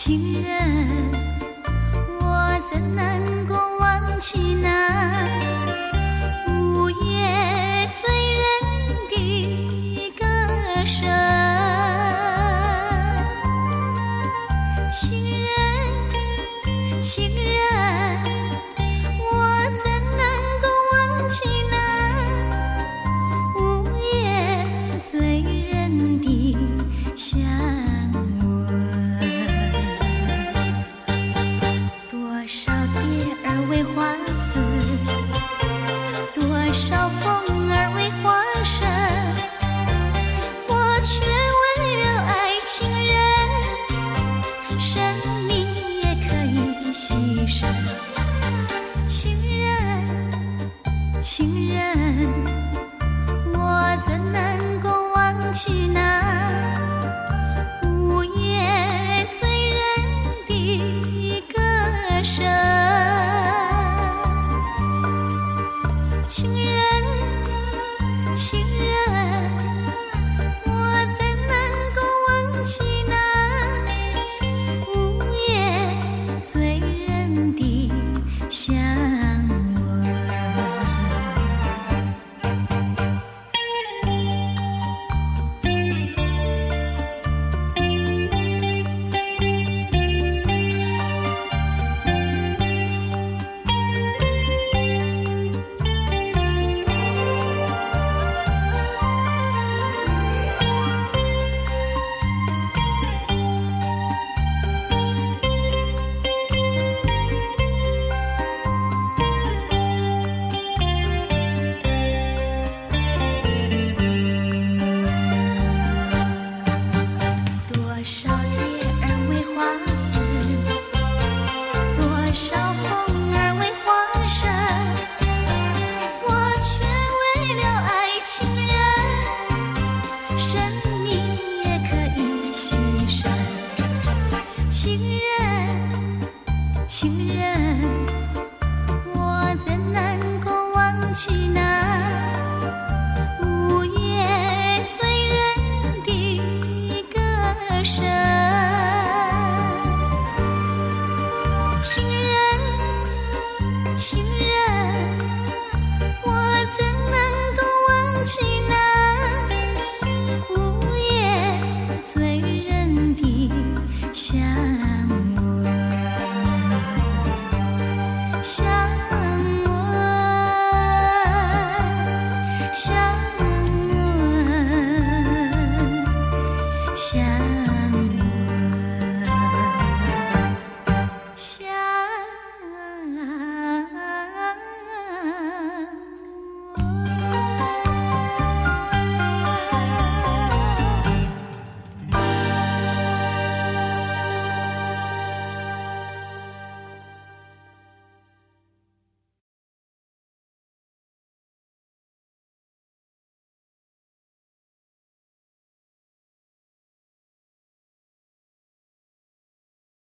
情人，我怎能够忘记那午夜醉人的歌声？情人，情人，我怎能够忘记那午夜醉人的香吻？多少蝶儿为花死，多少风儿为花生，我却为了爱情人，生命也可以牺牲。情人，情人，我怎能够忘记那午夜醉人的歌声？情人，情人，我怎能够忘记那午夜醉人的香吻？多少蝶儿为花死，多少风儿为花生，我却为了爱情人，生命也可以牺牲。情人，情人，我怎能够忘记那午夜醉人的歌声？情人，情人，我怎能够忘记那午夜醉人的香吻？香吻，香吻，香